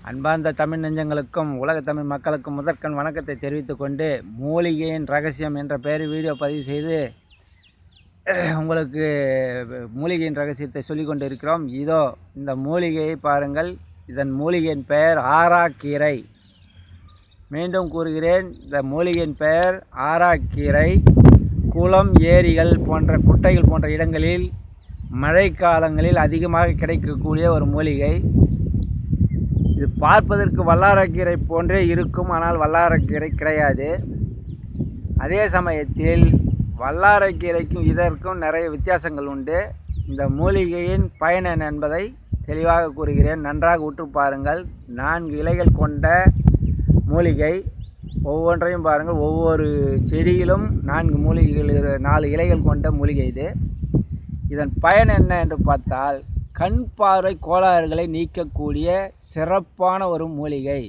அன்பார்ந்த தமிழ் நெஞ்சங்களுக்கும் உலக தமிழ் மக்களுக்கும் முதற்கண் வணக்கத்தை தெரிவித்துக் கொண்டு மூலிகையின் ரகசியம் என்ற பெயரில் வீடியோ பதிவு செய்து உங்களுக்கு மூலிகையின் ரகசியத்தை சொல்லிக் கொண்டு இருக்கிறோம். இதோ இந்த மூலிகையை பாருங்கள். இதன் மூலிகையின் பெயர் ஆராக்கீரை. மீண்டும் கூறுகிறேன், இந்த மூலிகையின் பெயர் ஆராக்கீரை. குளம், ஏரிகள் போன்ற குட்டைகள் போன்ற இடங்களில் மழைக்காலங்களில் அதிகமாக கிடைக்கக்கூடிய ஒரு மூலிகை. இது பார்ப்பதற்கு வல்லாரக்கீரை போன்றே இருக்கும், ஆனால் வல்லாரக்கீரை கிடையாது. அதே சமயத்தில் வல்லாரக்கீரைக்கும் இதற்கும் நிறைய வித்தியாசங்கள் உண்டு. இந்த மூலிகையின் பயன் என்ன என்பதை தெளிவாக கூறுகிறேன், நன்றாக உற்று பாருங்கள். 4 இலைகள் கொண்ட மூலிகை. ஒவ்வொன்றையும் பாருங்கள். ஒவ்வொரு செடியிலும் 4 இலைகள் கொண்ட மூலிகை இது. இதன் பயன் என்ன என்று பார்த்தால், கண் பார்வை கோளாறுகளை நீக்கக்கூடிய சிறப்பான ஒரு மூலிகை.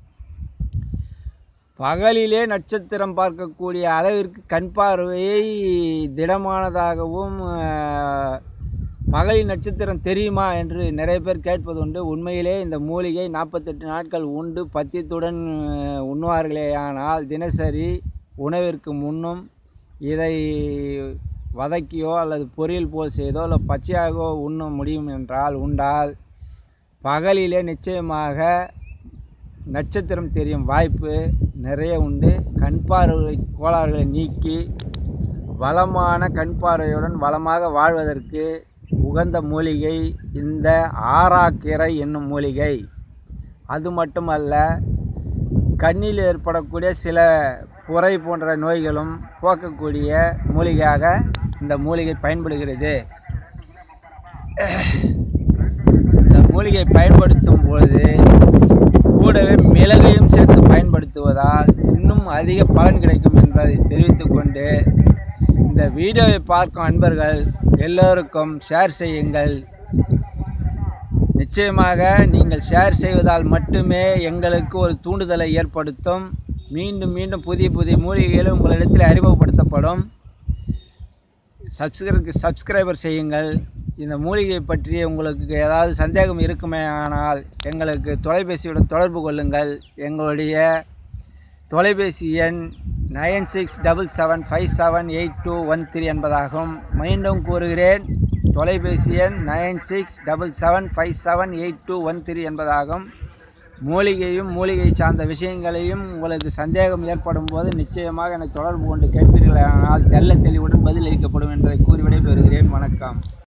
பகலிலே நட்சத்திரம் பார்க்கக்கூடிய அளவிற்கு கண் பார்வையை திடமானதாகவும், பகலில் நட்சத்திரம் தெரியுமா என்று நிறைய பேர் கேட்பது உண்டு. உண்மையிலே இந்த மூலிகை 48 நாட்கள் உண்டு பத்தியத்துடன் உண்ணுவார்களேயானால் தினசரி உணவிற்கு முன்னும் இதை வதக்கியோ அல்லது பொரியல் போல் செய்தோ அல்லது பச்சையாகவோ உண்ண முடியும் என்றால் உண்டால் பகலிலே நிச்சயமாக நட்சத்திரம் தெரியும் வாய்ப்பு நிறைய உண்டு. கண் பார்வை கோளாறுகளை நீக்கி வளமான கண் பார்வையுடன் வளமாக வாழ்வதற்கு உகந்த மூலிகை இந்த ஆராக்கீரை என்னும் மூலிகை. அது மட்டுமல்ல, கண்ணில் ஏற்படக்கூடிய சில புரை போன்ற நோய்களும் போக்கக்கூடிய மூலிகையாக இந்த மூலிகை பயன்படுகிறது. இந்த மூலிகை பயன்படுத்தும் பொழுது கூடவே மிளகையும் சேர்த்து பயன்படுத்துவதால் இன்னும் அதிக பலன் கிடைக்கும் என்பதை தெரிவித்துக் கொண்டு, இந்த வீடியோவை பார்க்கும் அன்பர்கள் எல்லோருக்கும் ஷேர் செய்யுங்கள். நிச்சயமாக நீங்கள் ஷேர் செய்வதால் மட்டுமே எங்களுக்கு ஒரு தூண்டுதலை ஏற்படுத்தும். மீண்டும் மீண்டும் புதிய புதிய மூலிகைகள் உங்களிடத்தில் அறிமுகப்படுத்தப்படும். சப்ஸ்கிரைபர் செய்யுங்கள். இந்த மூலிகை பற்றி உங்களுக்கு ஏதாவது சந்தேகம் இருக்குமே ஆனால் எங்களுக்கு தொலைபேசியுடன் தொடர்பு கொள்ளுங்கள். எங்களுடைய தொலைபேசி எண் 9677578213 என்பதாகும். மீண்டும் கூறுகிறேன், தொலைபேசி எண் 9677578213 என்பதாகும். மூலிகையும் மூலிகை சார்ந்த விஷயங்களையும் உங்களுக்கு சந்தேகம் ஏற்படும் போது நிச்சயமாக என்னை தொடர்பு கொண்டு கேட்பீர்களானால் தெள்ள தெளிவுடன் பதில் அளிக்கப்படும் என்பதை கூறி விடைபெறுகிறேன். வணக்கம்.